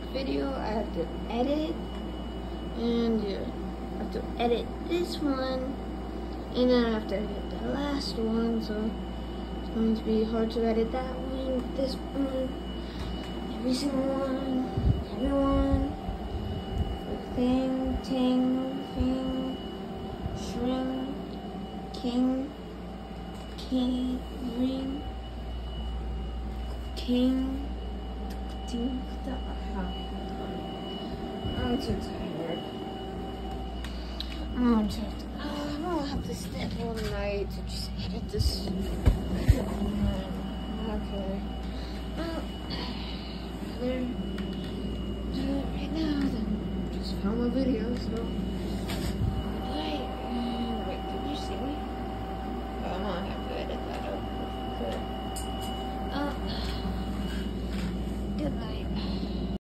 video I have to edit, and yeah, I have to edit this one, and then I have to edit the last one, so it's going to be hard to edit that one, this one, every single one, everyone, thing, ting, thing, shrimp, king, ring, king, ting, I'm too tired. I'm gonna have to stay up all night to just edit this. Okay. Well, rather do it right now than just film a video, so.